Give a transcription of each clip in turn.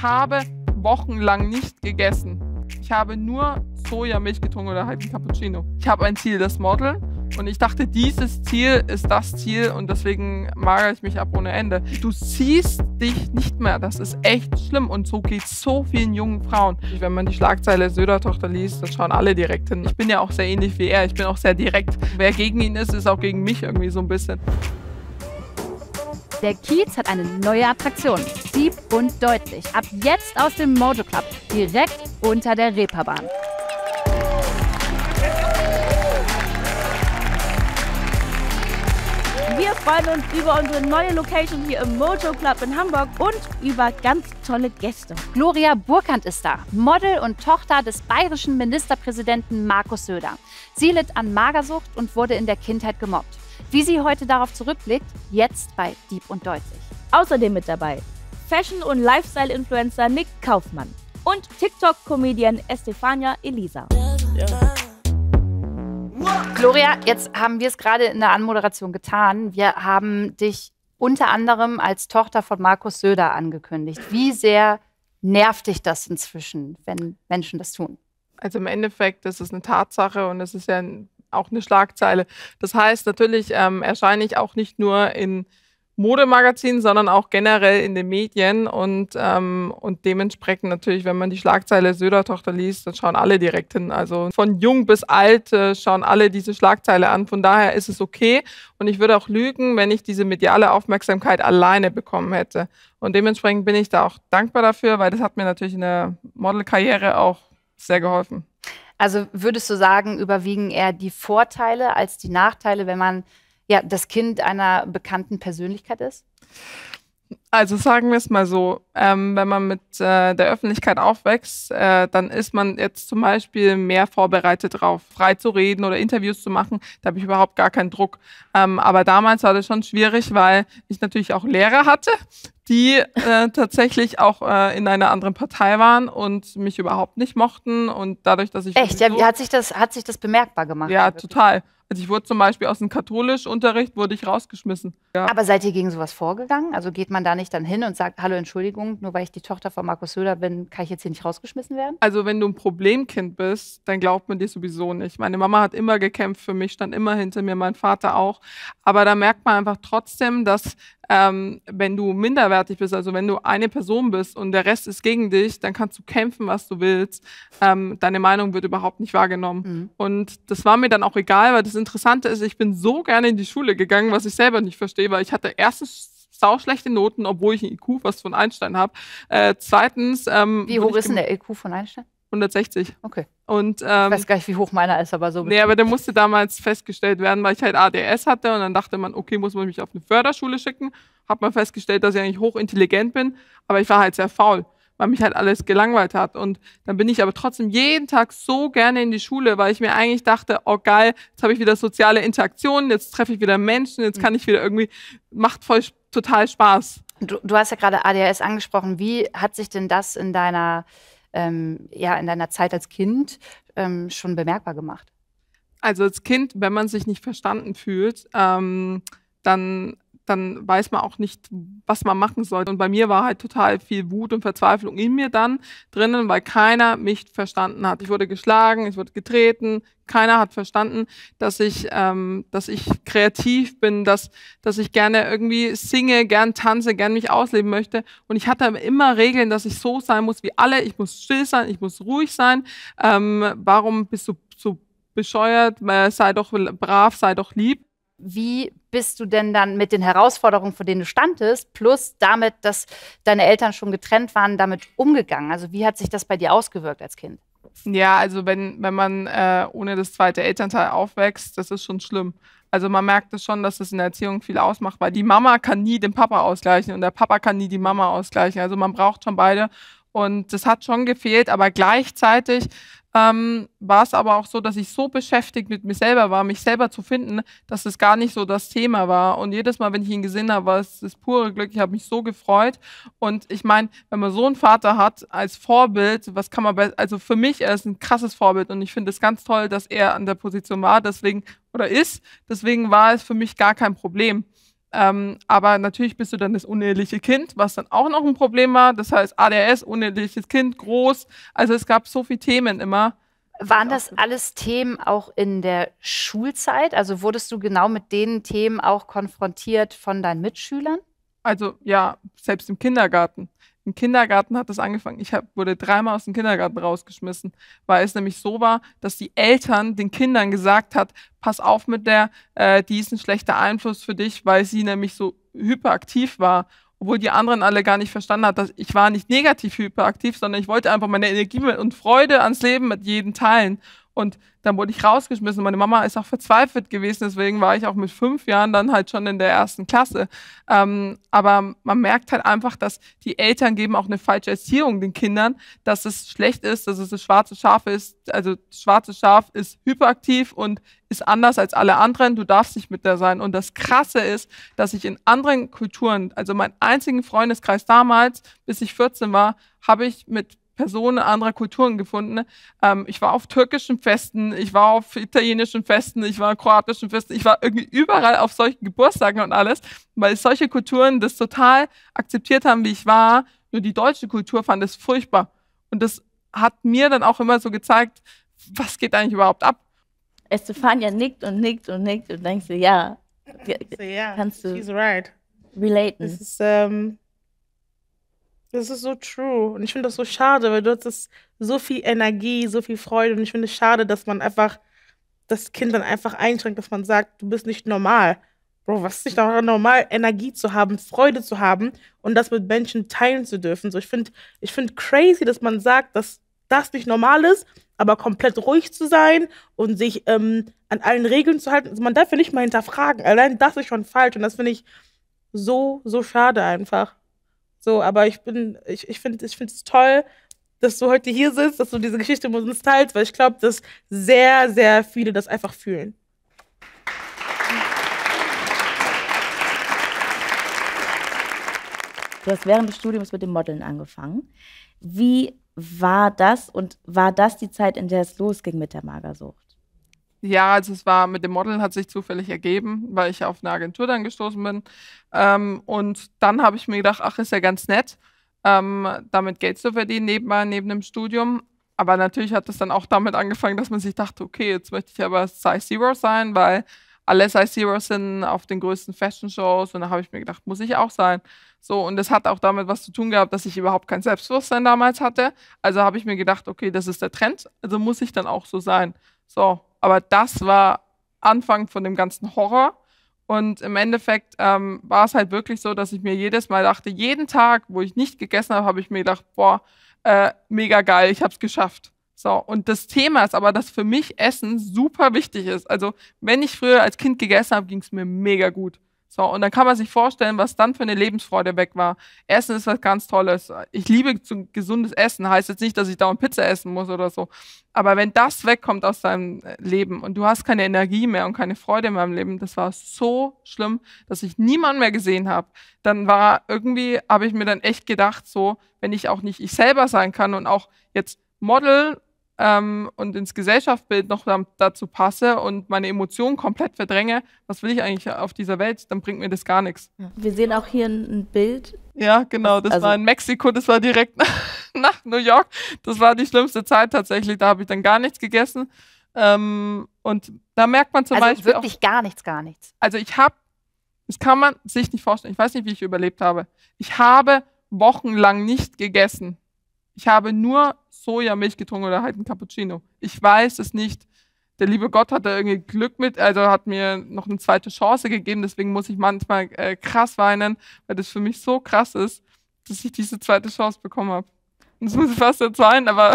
habe wochenlang nicht gegessen. Ich habe nur Sojamilch getrunken oder halt ein Cappuccino. Ich habe ein Ziel, das Modeln. Und ich dachte, dieses Ziel ist das Ziel und deswegen magere ich mich ab ohne Ende. Du siehst dich nicht mehr, das ist echt schlimm und so geht es so vielen jungen Frauen. Wenn man die Schlagzeile Söder-Tochter liest, dann schauen alle direkt hin. Ich bin ja auch sehr ähnlich wie er, ich bin auch sehr direkt. Wer gegen ihn ist auch gegen mich irgendwie so ein bisschen. Der Kiez hat eine neue Attraktion, Dieb und Deutlich. Ab jetzt aus dem Mojo Club, direkt unter der Reeperbahn. Wir freuen uns über unsere neue Location hier im Mojo Club in Hamburg und über ganz tolle Gäste. Gloria Burkhardt ist da, Model und Tochter des bayerischen Ministerpräsidenten Markus Söder. Sie litt an Magersucht und wurde in der Kindheit gemobbt. Wie sie heute darauf zurückblickt, jetzt bei Dieb und Deutlich. Außerdem mit dabei Fashion- und Lifestyle-Influencer Nick Kaufmann und TikTok-Comedian Estefania Elisa. Ja. Gloria, jetzt haben wir es gerade in der Anmoderation getan. Wir haben dich unter anderem als Tochter von Markus Söder angekündigt. Wie sehr nervt dich das inzwischen, wenn Menschen das tun? Also im Endeffekt ist es eine Tatsache und es ist ja auch eine Schlagzeile. Das heißt, natürlich erscheine ich auch nicht nur in Modemagazinen, sondern auch generell in den Medien und dementsprechend natürlich, wenn man die Schlagzeile Söder-Tochter liest, dann schauen alle direkt hin. Also von jung bis alt schauen alle diese Schlagzeile an. Von daher ist es okay und ich würde auch lügen, wenn ich diese mediale Aufmerksamkeit alleine bekommen hätte. Und dementsprechend bin ich da auch dankbar dafür, weil das hat mir natürlich in der Modelkarriere auch sehr geholfen. Also würdest du sagen, überwiegen eher die Vorteile als die Nachteile, wenn man das Kind einer bekannten Persönlichkeit ist? Also sagen wir es mal so, wenn man mit der Öffentlichkeit aufwächst, dann ist man jetzt zum Beispiel mehr vorbereitet darauf, frei zu reden oder Interviews zu machen. Da habe ich überhaupt gar keinen Druck. Aber damals war das schon schwierig, weil ich natürlich auch Lehrer hatte, die tatsächlich auch in einer anderen Partei waren und mich überhaupt nicht mochten. Und dadurch, dass ich... Echt? Ja, hat sich das bemerkbar gemacht? Ja, total. Also ich wurde zum Beispiel aus dem Katholischunterricht wurde ich rausgeschmissen. Ja. Aber seid ihr gegen sowas vorgegangen? Also geht man da nicht dann hin und sagt, hallo, Entschuldigung, nur weil ich die Tochter von Markus Söder bin, kann ich jetzt hier nicht rausgeschmissen werden? Also wenn du ein Problemkind bist, dann glaubt man dir sowieso nicht. Meine Mama hat immer gekämpft für mich, stand immer hinter mir, mein Vater auch. Aber da merkt man einfach trotzdem, dass wenn du minderwertig bist, also wenn du eine Person bist und der Rest ist gegen dich, dann kannst du kämpfen, was du willst. Deine Meinung wird überhaupt nicht wahrgenommen. Mhm. Und das war mir dann auch egal, weil das Interessante ist, ich bin so gerne in die Schule gegangen, was ich selber nicht verstehe, weil ich hatte erstens sauschlechte Noten, obwohl ich ein IQ fast von Einstein habe. Zweitens... Wie hoch ist denn der IQ von Einstein? 160. Okay. Und, ich weiß gar nicht, wie hoch meiner ist, aber so. Nee, aber der musste damals festgestellt werden, weil ich halt ADS hatte und dann dachte man, okay, muss man mich auf eine Förderschule schicken. Hat man festgestellt, dass ich eigentlich hochintelligent bin, aber ich war halt sehr faul, weil mich halt alles gelangweilt hat. Und dann bin ich aber trotzdem jeden Tag so gerne in die Schule, weil ich mir eigentlich dachte, oh geil, jetzt habe ich wieder soziale Interaktionen, jetzt treffe ich wieder Menschen, jetzt kann ich wieder irgendwie, macht voll total Spaß. Du hast ja gerade ADHS angesprochen. Wie hat sich denn das in deiner Zeit als Kind schon bemerkbar gemacht? Also als Kind, wenn man sich nicht verstanden fühlt, dann weiß man auch nicht, was man machen soll. Und bei mir war halt total viel Wut und Verzweiflung in mir dann drinnen, weil keiner mich verstanden hat. Ich wurde geschlagen, ich wurde getreten, keiner hat verstanden, dass ich kreativ bin, dass ich gerne irgendwie singe, gern tanze, gern mich ausleben möchte. Und ich hatte immer Regeln, dass ich so sein muss wie alle. Ich muss still sein, ich muss ruhig sein. Warum bist du so bescheuert? Sei doch brav, sei doch lieb. Wie bist du denn dann mit den Herausforderungen, vor denen du standest, plus damit, dass deine Eltern schon getrennt waren, damit umgegangen? Also wie hat sich das bei dir ausgewirkt als Kind? Ja, also wenn man ohne das zweite Elternteil aufwächst, das ist schon schlimm. Also man merkt es schon, dass das in der Erziehung viel ausmacht, weil die Mama kann nie den Papa ausgleichen und der Papa kann nie die Mama ausgleichen. Also man braucht schon beide und das hat schon gefehlt, aber gleichzeitig war es aber auch so, dass ich so beschäftigt mit mir selber war, mich selber zu finden, dass es gar nicht so das Thema war. Und jedes Mal, wenn ich ihn gesehen habe, war es das pure Glück. Ich habe mich so gefreut. Und ich meine, wenn man so einen Vater hat als Vorbild, was kann man also für mich, er ist ein krasses Vorbild. Und ich finde es ganz toll, dass er an der Position war, deswegen war es für mich gar kein Problem. Aber natürlich bist du dann das uneheliche Kind, was dann auch noch ein Problem war. Das heißt ADHS, uneheliches Kind, groß. Also es gab so viele Themen immer. Waren das alles Themen auch in der Schulzeit? Also wurdest du genau mit den Themen auch konfrontiert von deinen Mitschülern? Also ja, selbst im Kindergarten. Im Kindergarten hat es angefangen. Wurde 3-mal aus dem Kindergarten rausgeschmissen, weil es nämlich so war, dass die Eltern den Kindern gesagt hat, pass auf mit der, die ist ein schlechter Einfluss für dich, weil sie nämlich so hyperaktiv war. Obwohl die anderen alle gar nicht verstanden hat, dass ich war nicht negativ hyperaktiv, sondern ich wollte einfach meine Energie und Freude ans Leben mit jedem teilen. Und dann wurde ich rausgeschmissen. Meine Mama ist auch verzweifelt gewesen, deswegen war ich auch mit 5 Jahren dann halt schon in der 1. Klasse. Aber man merkt halt einfach, dass die Eltern geben auch eine falsche Erziehung den Kindern, dass es schlecht ist, dass es das schwarze Schaf ist. Also das schwarze Schaf ist hyperaktiv und ist anders als alle anderen. Du darfst nicht mit der sein. Und das Krasse ist, dass ich in anderen Kulturen, also meinen einzigen Freundeskreis damals, bis ich 14 war, habe ich mit Personen anderer Kulturen gefunden. Ich war auf türkischen Festen, ich war auf italienischen Festen, ich war auf kroatischen Festen, ich war irgendwie überall auf solchen Geburtstagen und alles, weil solche Kulturen das total akzeptiert haben, wie ich war. Nur die deutsche Kultur fand es furchtbar. Und das hat mir dann auch immer so gezeigt, was geht eigentlich überhaupt ab? Estefania nickt und nickt und nickt und denkst du, ja, kannst du she's right. relaten. Das ist so true. Und ich finde das so schade, weil dort ist so viel Energie, so viel Freude. Und ich finde es schade, dass man einfach das Kind dann einfach einschränkt, dass man sagt, du bist nicht normal. Bro, was ist nicht normal, Energie zu haben, Freude zu haben und das mit Menschen teilen zu dürfen. So, ich find crazy, dass man sagt, dass das nicht normal ist, aber komplett ruhig zu sein und sich an allen Regeln zu halten. Also man darf ja nicht mal hinterfragen. Allein das ist schon falsch. Und das finde ich so, so schade einfach. So, aber ich finde es toll, dass du heute hier sitzt, dass du diese Geschichte mit uns teilst, weil ich glaube, dass sehr, sehr viele das einfach fühlen. Du hast während des Studiums mit dem Modeln angefangen. Wie war das und war das die Zeit, in der es losging mit der Magersucht? Ja, also es war mit dem Modeln hat sich zufällig ergeben, weil ich auf eine Agentur dann gestoßen bin. Und dann habe ich mir gedacht, ach, ist ja ganz nett, damit Geld zu verdienen neben dem Studium. Aber natürlich hat es dann auch damit angefangen, dass man sich dachte, okay, jetzt möchte ich aber Size Zero sein, weil alle Size Zeros sind auf den größten Fashion-Shows. Und da habe ich mir gedacht, muss ich auch sein. So, und das hat auch damit was zu tun gehabt, dass ich überhaupt kein Selbstbewusstsein damals hatte. Also habe ich mir gedacht, okay, das ist der Trend, also muss ich dann auch so sein. So, aber das war Anfang von dem ganzen Horror. Und im Endeffekt war es halt wirklich so, dass ich mir jedes Mal dachte, jeden Tag, wo ich nicht gegessen habe, habe ich mir gedacht, boah, mega geil, ich habe es geschafft. So, und das Thema ist aber, dass für mich Essen super wichtig ist. Also, wenn ich früher als Kind gegessen habe, ging es mir mega gut. So, und dann kann man sich vorstellen, was dann für eine Lebensfreude weg war. Essen ist was ganz Tolles. Ich liebe gesundes Essen. Heißt jetzt nicht, dass ich dauernd Pizza essen muss oder so. Aber wenn das wegkommt aus deinem Leben und du hast keine Energie mehr und keine Freude mehr im Leben, das war so schlimm, dass ich niemanden mehr gesehen habe. Dann habe ich mir dann echt gedacht, so, wenn ich auch nicht ich selber sein kann und auch jetzt Model und ins Gesellschaftsbild noch dazu passe und meine Emotionen komplett verdränge, was will ich eigentlich auf dieser Welt? Dann bringt mir das gar nichts. Wir sehen auch hier ein Bild. Ja, genau, das war in Mexiko, das war direkt nach New York. Das war die schlimmste Zeit tatsächlich, da habe ich dann gar nichts gegessen. Und da merkt man zum Beispiel wirklich gar nichts. Also das kann man sich nicht vorstellen, ich weiß nicht, wie ich überlebt habe. Ich habe wochenlang nicht gegessen. Ich habe nur Sojamilch getrunken oder halt ein Cappuccino. Ich weiß es nicht. Der liebe Gott hat da irgendwie Glück mit, also hat mir noch eine zweite Chance gegeben. Deswegen muss ich manchmal krass weinen, weil das für mich so krass ist, dass ich diese zweite Chance bekommen habe. Und das muss ich fast jetzt weinen, aber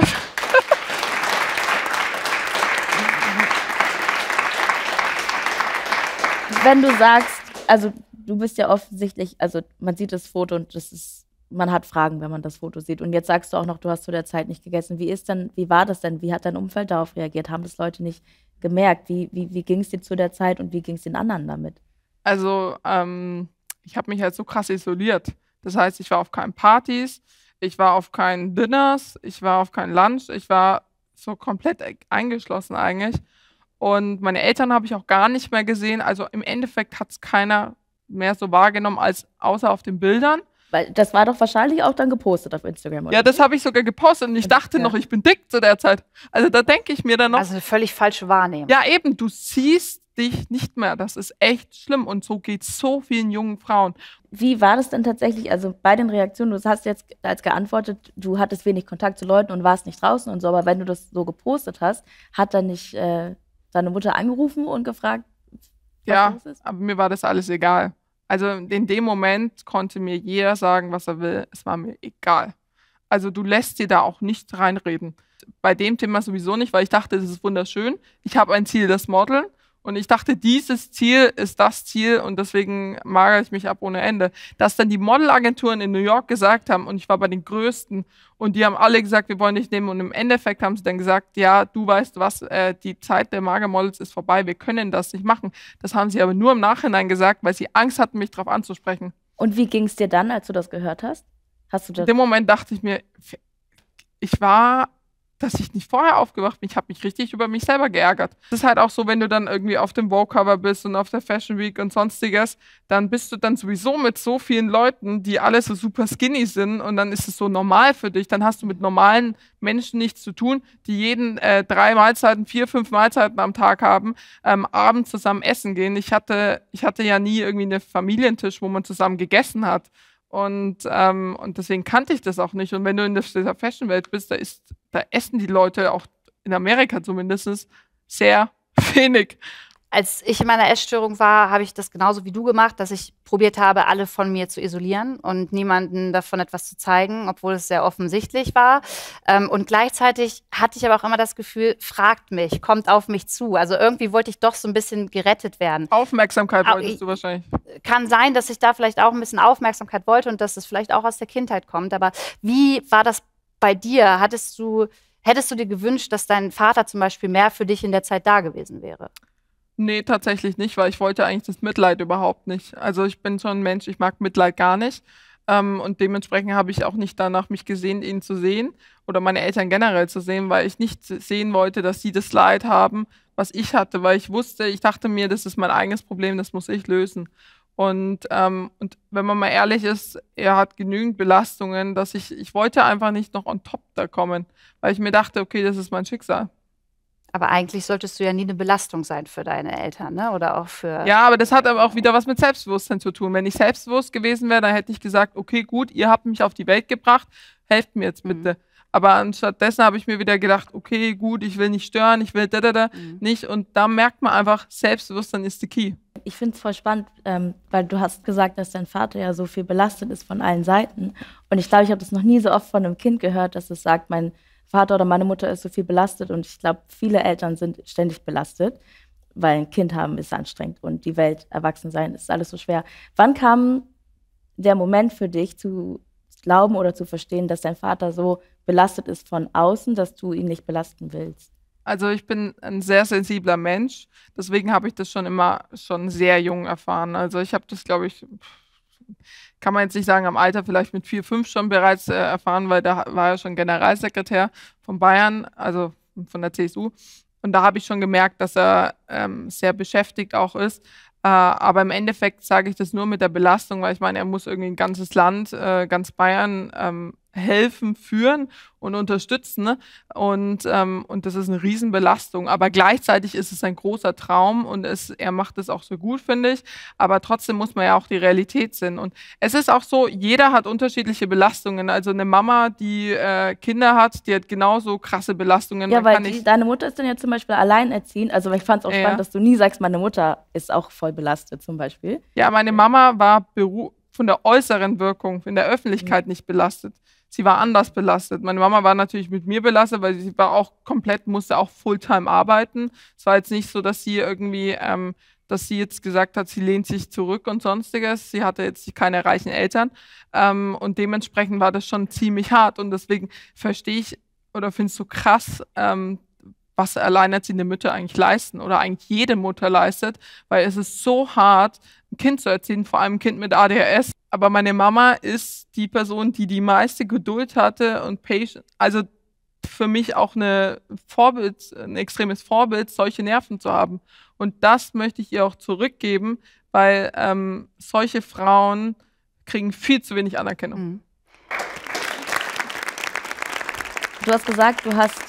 Wenn du sagst, also du bist ja offensichtlich, also man sieht das Foto und man hat Fragen, wenn man das Foto sieht. Und jetzt sagst du auch noch, du hast zu der Zeit nicht gegessen. Wie war das denn? Wie hat dein Umfeld darauf reagiert? Haben das Leute nicht gemerkt? Wie ging es dir zu der Zeit und wie ging es den anderen damit? Also, ich habe mich halt so krass isoliert. Das heißt, ich war auf keinen Partys, ich war auf keinen Dinners, ich war auf keinen Lunch, ich war so komplett eingeschlossen eigentlich. Und meine Eltern habe ich auch gar nicht mehr gesehen. Also im Endeffekt hat es keiner mehr so wahrgenommen als außer auf den Bildern. Weil das war doch wahrscheinlich auch dann gepostet auf Instagram, oder? Ja, das habe ich sogar gepostet und ich dachte noch, ich bin dick zu der Zeit. Also da denke ich mir dann noch. Also eine völlig falsche Wahrnehmung. Ja, eben, du siehst dich nicht mehr. Das ist echt schlimm und so geht es so vielen jungen Frauen. Wie war das denn tatsächlich, also bei den Reaktionen, du hast jetzt als geantwortet, du hattest wenig Kontakt zu Leuten und warst nicht draußen und so, aber wenn du das so gepostet hast, hat dann nicht deine Mutter angerufen und gefragt, was los ist? Aber mir war das alles egal. Also in dem Moment konnte mir jeder sagen, was er will. Es war mir egal. Also du lässt dir da auch nicht reinreden. Bei dem Thema sowieso nicht, weil ich dachte, das ist wunderschön. Ich habe ein Ziel, das Modeln. Und ich dachte, dieses Ziel ist das Ziel und deswegen magere ich mich ab ohne Ende. Dass dann die Modelagenturen in New York gesagt haben, und ich war bei den größten, und die haben alle gesagt, wir wollen dich nehmen. Und im Endeffekt haben sie dann gesagt, ja, du weißt was, die Zeit der Magermodels ist vorbei, wir können das nicht machen. Das haben sie aber nur im Nachhinein gesagt, weil sie Angst hatten, mich darauf anzusprechen. Und wie ging es dir dann, als du das gehört hast? In dem Moment dachte ich mir, dass ich nicht vorher aufgewacht bin. Ich habe mich richtig über mich selber geärgert. Das ist halt auch so, wenn du dann irgendwie auf dem Vogue-Cover bist und auf der Fashion Week und sonstiges, dann bist du dann sowieso mit so vielen Leuten, die alle so super skinny sind und dann ist es so normal für dich. Dann hast du mit normalen Menschen nichts zu tun, die jeden 3 Mahlzeiten, 4, 5 Mahlzeiten am Tag haben, abends zusammen essen gehen. Ich hatte ja nie irgendwie einen Familientisch, wo man zusammen gegessen hat. Und deswegen kannte ich das auch nicht. Und wenn du in dieser Fashion-Welt bist, da essen die Leute auch in Amerika zumindest sehr wenig. Als ich in meiner Essstörung war, habe ich das genauso wie du gemacht, dass ich probiert habe, alle von mir zu isolieren und niemanden davon etwas zu zeigen, obwohl es sehr offensichtlich war. Und gleichzeitig hatte ich aber auch immer das Gefühl, fragt mich, kommt auf mich zu. Also irgendwie wollte ich doch so ein bisschen gerettet werden. Aufmerksamkeit wolltest du wahrscheinlich. Kann sein, dass ich da vielleicht auch ein bisschen Aufmerksamkeit wollte und dass es vielleicht auch aus der Kindheit kommt. Aber wie war das bei dir? Hättest du dir gewünscht, dass dein Vater zum Beispiel mehr für dich in der Zeit da gewesen wäre? Nee, tatsächlich nicht, weil ich wollte eigentlich das Mitleid überhaupt nicht. Also ich bin schon ein Mensch, ich mag Mitleid gar nicht. Und dementsprechend habe ich auch nicht danach mich gesehnt, ihn zu sehen oder meine Eltern generell zu sehen, weil ich nicht sehen wollte, dass sie das Leid haben, was ich hatte, weil ich dachte mir, das ist mein eigenes Problem, das muss ich lösen. Und wenn man mal ehrlich ist, er hat genügend Belastungen, dass ich wollte einfach nicht noch on top da kommen, weil ich mir dachte, okay, das ist mein Schicksal. Aber eigentlich solltest du ja nie eine Belastung sein für deine Eltern, ne? Oder auch für... Ja, aber das hat aber auch wieder was mit Selbstbewusstsein zu tun. Wenn ich selbstbewusst gewesen wäre, dann hätte ich gesagt, okay, gut, ihr habt mich auf die Welt gebracht, helft mir jetzt bitte. Aber anstattdessen habe ich mir wieder gedacht, okay, gut, ich will nicht stören, ich will nicht. Und da merkt man einfach, Selbstbewusstsein ist the key. Ich finde es voll spannend, weil du hast gesagt, dass dein Vater ja so viel belastet ist von allen Seiten. Und ich glaube, ich habe das noch nie so oft von einem Kind gehört, dass es sagt, mein Vater oder meine Mutter ist so viel belastet. Und ich glaube, viele Eltern sind ständig belastet, weil ein Kind haben ist anstrengend und die Welt, Erwachsensein, ist alles so schwer. Wann kam der Moment für dich zu glauben oder zu verstehen, dass dein Vater so belastet ist von außen, dass du ihn nicht belasten willst? Also ich bin ein sehr sensibler Mensch, deswegen habe ich das schon sehr jung erfahren. Also ich habe das, glaube ich, kann man jetzt nicht sagen, am Alter vielleicht mit 4, 5 schon bereits erfahren, weil da war er schon Generalsekretär von Bayern, also von der CSU. Und da habe ich schon gemerkt, dass er sehr beschäftigt auch ist. Aber im Endeffekt sage ich das nur mit der Belastung, weil ich meine, er muss irgendwie ein ganzes Land, ganz Bayern helfen, führen und unterstützen. Ne? Und das ist eine Riesenbelastung. Aber gleichzeitig ist es ein großer Traum und er macht es auch so gut, finde ich. Aber trotzdem muss man ja auch die Realität sehen. Und es ist auch so, jeder hat unterschiedliche Belastungen. Also eine Mama, die Kinder hat, die hat genauso krasse Belastungen. Ja, weil deine Mutter ist dann ja zum Beispiel alleinerziehend. Also ich fand es auch spannend, dass du nie sagst, meine Mutter ist auch voll belastet zum Beispiel. Ja, meine Mama war von der äußeren Wirkung in der Öffentlichkeit nicht belastet. Sie war anders belastet. Meine Mama war natürlich mit mir belastet, weil sie war auch musste auch Fulltime arbeiten. Es war jetzt nicht so, dass sie irgendwie, dass sie jetzt gesagt hat, sie lehnt sich zurück und sonstiges. Sie hatte jetzt keine reichen Eltern. Und dementsprechend war das schon ziemlich hart. Und deswegen verstehe ich oder finde es so krass, was alleinerziehende Mütter eigentlich leisten oder eigentlich jede Mutter leistet, weil es ist so hart, ein Kind zu erziehen, vor allem ein Kind mit ADHS. Aber meine Mama ist die Person, die die meiste Geduld hatte und Patience. Also für mich auch ein extremes Vorbild, solche Nerven zu haben. Und das möchte ich ihr auch zurückgeben, weil solche Frauen kriegen viel zu wenig Anerkennung. Mhm. Du hast gesagt, du hast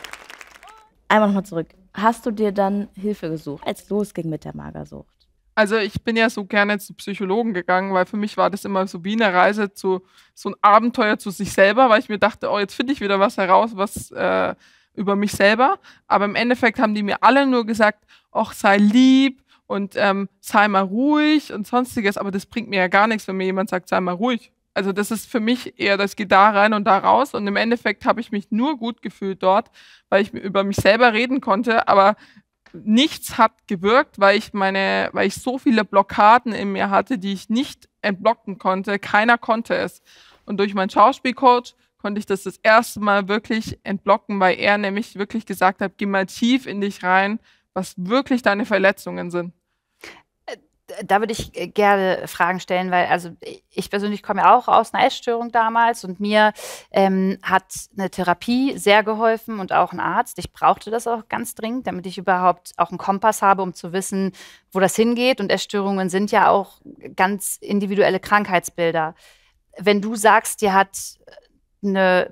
einmal nochmal zurück. Hast du dir dann Hilfe gesucht, als es losging mit der Magersucht? Also ich bin ja so gerne zu Psychologen gegangen, weil für mich war das immer so wie eine Reise zu so ein Abenteuer zu sich selber, weil ich mir dachte, oh, jetzt finde ich wieder was heraus, was über mich selber. Aber im Endeffekt haben die mir alle nur gesagt, ach, sei lieb und sei mal ruhig und sonstiges. Aber das bringt mir ja gar nichts, wenn mir jemand sagt, sei mal ruhig. Also das ist für mich eher, das geht da rein und da raus. Und im Endeffekt habe ich mich nur gut gefühlt dort, weil ich über mich selber reden konnte. Aber nichts hat gewirkt, weil ich so viele Blockaden in mir hatte, die ich nicht entblocken konnte. Keiner konnte es. Und durch meinen Schauspielcoach konnte ich das erste Mal wirklich entblocken, weil er nämlich wirklich gesagt hat, geh mal tief in dich rein, was wirklich deine Verletzungen sind. Da würde ich gerne Fragen stellen, weil also ich persönlich komme ja auch aus einer Essstörung damals und mir hat eine Therapie sehr geholfen und auch ein Arzt. Ich brauchte das auch ganz dringend, damit ich überhaupt auch einen Kompass habe, um zu wissen, wo das hingeht. Und Essstörungen sind ja auch ganz individuelle Krankheitsbilder. Wenn du sagst, dir hat eine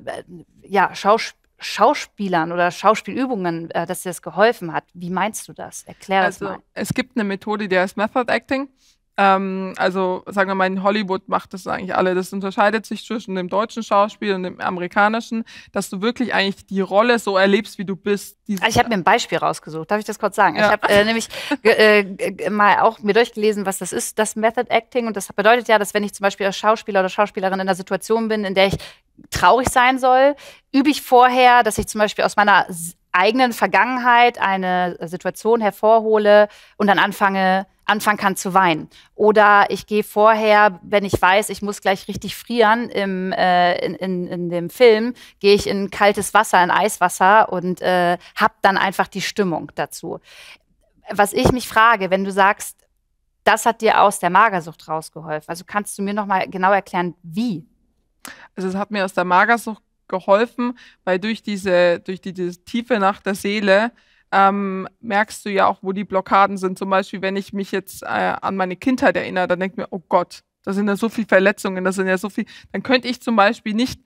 Schauspielern oder Schauspielübungen, dass dir das geholfen hat. Wie meinst du das? Erklär das mal. Es gibt eine Methode, die heißt Method Acting. Also sagen wir mal, in Hollywood macht das eigentlich alle. Das unterscheidet sich zwischen dem deutschen Schauspiel und dem amerikanischen, dass du wirklich eigentlich die Rolle so erlebst, wie du bist. Also ich habe mir ein Beispiel rausgesucht. Darf ich das kurz sagen? Ja. Ich habe nämlich mal auch mir durchgelesen, was das ist, das Method Acting. Und das bedeutet ja, dass wenn ich zum Beispiel als Schauspieler oder Schauspielerin in einer Situation bin, in der ich traurig sein soll, übe ich vorher, dass ich zum Beispiel aus meiner eigenen Vergangenheit eine Situation hervorhole und dann anfangen kann zu weinen. Oder ich gehe vorher, wenn ich weiß, ich muss gleich richtig frieren in dem Film, gehe ich in kaltes Wasser, in Eiswasser und habe dann einfach die Stimmung dazu. Was ich mich frage, wenn du sagst, das hat dir aus der Magersucht rausgeholfen, also kannst du mir noch mal genau erklären, wie? Also es hat mir aus der Magersucht geholfen, weil durch diese Tiefe nach der Seele merkst du ja auch, wo die Blockaden sind. Zum Beispiel, wenn ich mich jetzt an meine Kindheit erinnere, dann denke ich mir, oh Gott, da sind ja so viele Verletzungen, da sind ja so viel. Dann könnte ich zum Beispiel nicht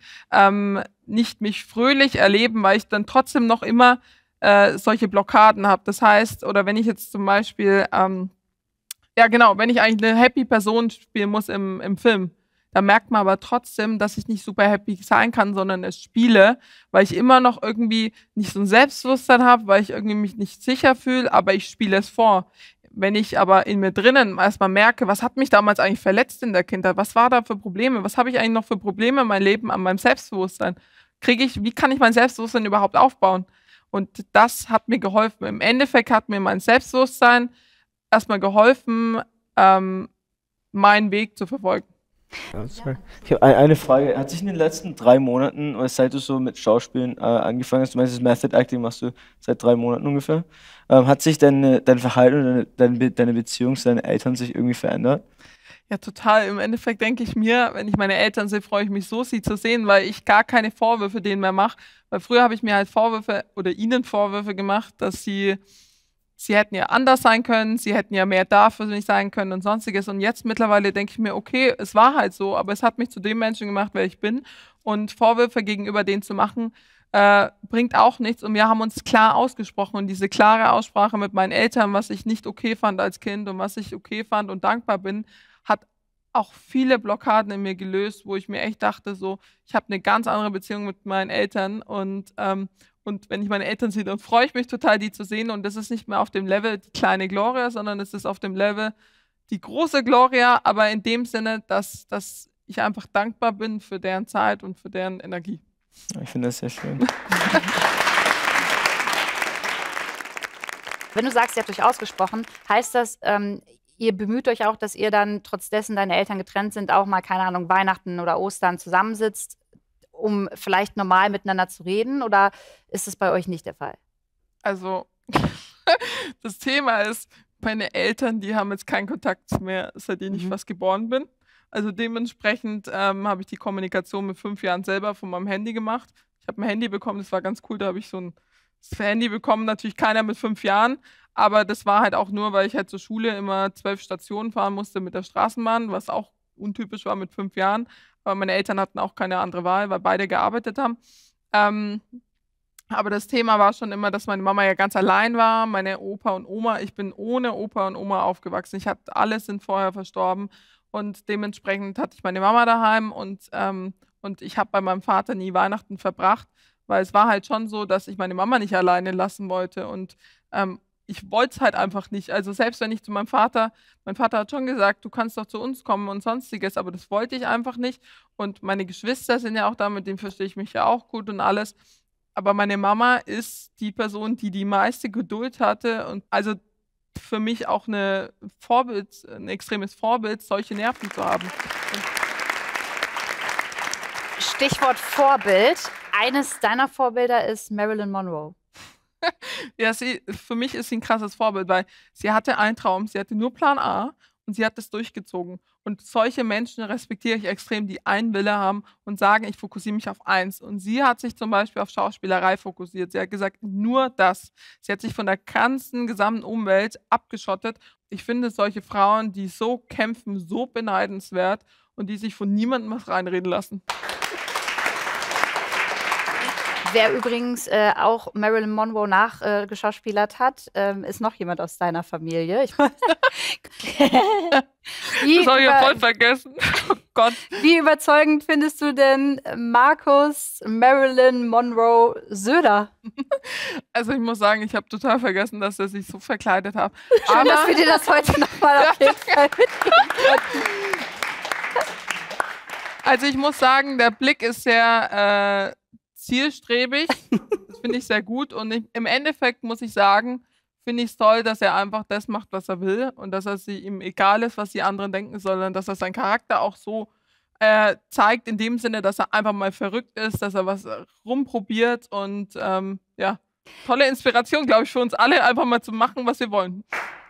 mich fröhlich erleben, weil ich dann trotzdem noch immer solche Blockaden habe. Das heißt, oder wenn ich jetzt zum Beispiel, wenn ich eigentlich eine happy Person spielen muss im Film, da merkt man aber trotzdem, dass ich nicht super happy sein kann, sondern es spiele, weil ich immer noch irgendwie nicht so ein Selbstbewusstsein habe, weil ich irgendwie mich nicht sicher fühle, aber ich spiele es vor. Wenn ich aber in mir drinnen erstmal merke, was hat mich damals eigentlich verletzt in der Kindheit, was war da für Probleme, was habe ich eigentlich noch für Probleme in meinem Leben, an meinem Selbstbewusstsein, wie kann ich mein Selbstbewusstsein überhaupt aufbauen? Und das hat mir geholfen. Im Endeffekt hat mir mein Selbstbewusstsein erstmal geholfen, meinen Weg zu verfolgen. Ja, sorry. Ich habe eine Frage. Hat sich in den letzten 3 Monaten, oder seit du so mit Schauspielen angefangen hast, du meinst, das Method Acting machst du seit 3 Monaten ungefähr, hat sich dein Verhalten oder deine Beziehung zu deinen Eltern sich irgendwie verändert? Ja, total. Im Endeffekt denke ich mir, wenn ich meine Eltern sehe, freue ich mich so, sie zu sehen, weil ich gar keine Vorwürfe denen mehr mache. Weil früher habe ich mir halt ihnen Vorwürfe gemacht, dass sie hätten ja anders sein können, sie hätten ja mehr da für mich sein können und sonstiges. Und jetzt mittlerweile denke ich mir, okay, es war halt so, aber es hat mich zu dem Menschen gemacht, wer ich bin. Und Vorwürfe gegenüber denen zu machen, bringt auch nichts. Und wir haben uns klar ausgesprochen. Und diese klare Aussprache mit meinen Eltern, was ich nicht okay fand als Kind und was ich okay fand und dankbar bin, hat auch viele Blockaden in mir gelöst, wo ich mir echt dachte, so, ich habe eine ganz andere Beziehung mit meinen Eltern und wenn ich meine Eltern sehe, dann freue ich mich total, die zu sehen. Und das ist nicht mehr auf dem Level die kleine Gloria, sondern es ist auf dem Level die große Gloria, aber in dem Sinne, dass ich einfach dankbar bin für deren Zeit und für deren Energie. Ich finde das sehr schön. Wenn du sagst, ihr habt euch ausgesprochen, heißt das, ihr bemüht euch auch, dass ihr dann, trotz dessen deine Eltern getrennt sind, auch mal, keine Ahnung, Weihnachten oder Ostern zusammensitzt, um vielleicht normal miteinander zu reden? Oder ist es bei euch nicht der Fall? Also, das Thema ist, meine Eltern, die haben jetzt keinen Kontakt mehr, seitdem ich fast geboren bin. Also dementsprechend habe ich die Kommunikation mit 5 Jahren selber von meinem Handy gemacht. Ich habe ein Handy bekommen, das war ganz cool, da habe ich so ein Handy bekommen, natürlich keiner mit 5 Jahren. Aber das war halt auch nur, weil ich halt zur Schule immer 12 Stationen fahren musste mit der Straßenbahn, was auch untypisch war mit 5 Jahren. Aber meine Eltern hatten auch keine andere Wahl, weil beide gearbeitet haben. Aber das Thema war schon immer, dass meine Mama ja ganz allein war, meine Opa und Oma. Ich bin ohne Opa und Oma aufgewachsen. Alle sind vorher verstorben und dementsprechend hatte ich meine Mama daheim und ich habe bei meinem Vater nie Weihnachten verbracht, weil es war halt schon so, dass ich meine Mama nicht alleine lassen wollte und ich wollte es halt einfach nicht. Also selbst wenn ich zu mein Vater hat schon gesagt, du kannst doch zu uns kommen und sonstiges, aber das wollte ich einfach nicht. Und meine Geschwister sind ja auch da, mit denen verstehe ich mich ja auch gut und alles. Aber meine Mama ist die Person, die die meiste Geduld hatte und also für mich auch ein extremes Vorbild, solche Nerven zu haben. Stichwort Vorbild. Eines deiner Vorbilder ist Marilyn Monroe. Ja, für mich ist sie ein krasses Vorbild, weil sie hatte einen Traum, sie hatte nur Plan A und sie hat das durchgezogen. Und solche Menschen respektiere ich extrem, die einen Wille haben und sagen, ich fokussiere mich auf eins. Und sie hat sich zum Beispiel auf Schauspielerei fokussiert. Sie hat gesagt, nur das. Sie hat sich von der ganzen gesamten Umwelt abgeschottet. Ich finde solche Frauen, die so kämpfen, so beneidenswert und die sich von niemandem was reinreden lassen. Wer übrigens auch Marilyn Monroe nachgeschauspielert hat, ist noch jemand aus deiner Familie. Das habe ich ja voll vergessen. Oh Gott. Wie überzeugend findest du denn Markus Marilyn Monroe Söder? Also ich muss sagen, ich habe total vergessen, dass er sich so verkleidet hat. Schön, dass wir dir das heute nochmal auf jeden Fall mitgeben konnten. Also ich muss sagen, der Blick ist sehr zielstrebig. Das finde ich sehr gut. Und im Endeffekt muss ich sagen, finde ich es toll, dass er einfach das macht, was er will und dass ihm egal ist, was die anderen denken, sondern dass er seinen Charakter auch so zeigt, in dem Sinne, dass er einfach mal verrückt ist, dass er was rumprobiert und ja, tolle Inspiration, glaube ich, für uns alle, einfach mal zu machen, was wir wollen.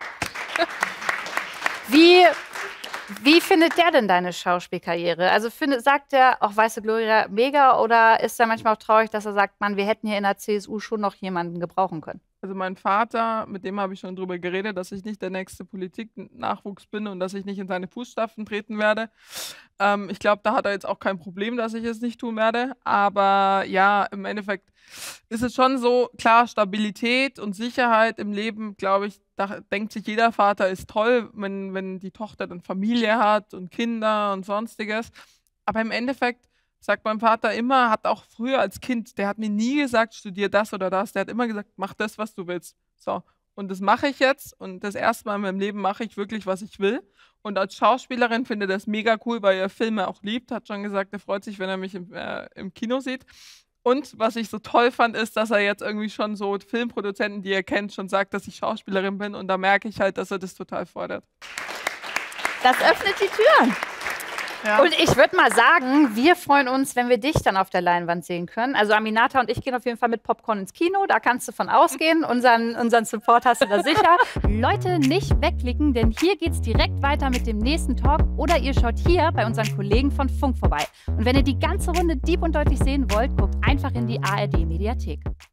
Wie findet der denn deine Schauspielkarriere? Also sagt er, auch weiße Gloria, mega, oder ist er manchmal auch traurig, dass er sagt, Mann, wir hätten hier in der CSU schon noch jemanden gebrauchen können? Also mein Vater, mit dem habe ich schon drüber geredet, dass ich nicht der nächste Politiknachwuchs bin und dass ich nicht in seine Fußstapfen treten werde. Ich glaube, da hat er jetzt auch kein Problem, dass ich es nicht tun werde. Aber ja, im Endeffekt ist es schon so, klar, Stabilität und Sicherheit im Leben, glaube ich, da denkt sich jeder Vater, ist toll, wenn die Tochter dann Familie hat und Kinder und sonstiges. Aber im Endeffekt sagt mein Vater immer, hat auch früher als Kind, der hat mir nie gesagt, studier das oder das. Der hat immer gesagt, mach das, was du willst. So, und das mache ich jetzt. Und das erste Mal in meinem Leben mache ich wirklich, was ich will. Und als Schauspielerin finde ich das mega cool, weil er Filme auch liebt. Hat schon gesagt, er freut sich, wenn er mich im Kino sieht. Und was ich so toll fand, ist, dass er jetzt irgendwie schon so Filmproduzenten, die er kennt, schon sagt, dass ich Schauspielerin bin. Und da merke ich halt, dass er das total fordert. Das öffnet die Türen. Ja. Und ich würde mal sagen, wir freuen uns, wenn wir dich dann auf der Leinwand sehen können. Also Aminata und ich gehen auf jeden Fall mit Popcorn ins Kino. Da kannst du von ausgehen. Unseren Support hast du da sicher. Leute, nicht wegklicken, denn hier geht's direkt weiter mit dem nächsten Talk. Oder ihr schaut hier bei unseren Kollegen von Funk vorbei. Und wenn ihr die ganze Runde Deep und Deutlich sehen wollt, guckt einfach in die ARD-Mediathek.